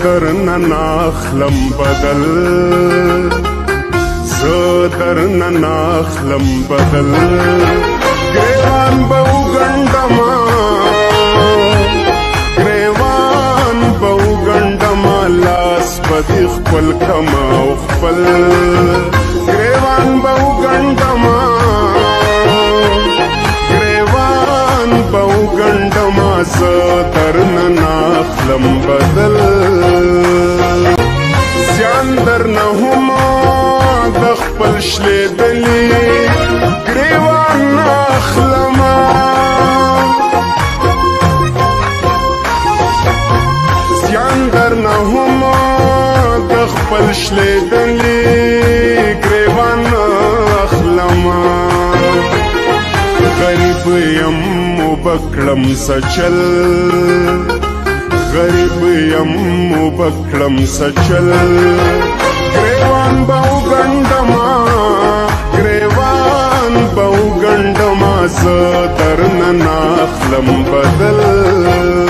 درنه ناخلم بدل زه درنه ناخلم بدل ګریوان به وګنډمه ګریوان به وګنډمه لاس به دې خپل کمه او خپل ګریوان به وګنډمه ګریوان به وګنډمه زه درنه ناخلم بدل زیان درنه هم د خپل شلېدلي ګریوان اخلمه زیان درنه هم د خپل شلېدلي ګریوان اخلمه غریب یم وبکړم سچل غریب یم وبکړم سچل ګریوان به وګنډمه ګریوان به وګنډمه زه درنه ناخلم بدل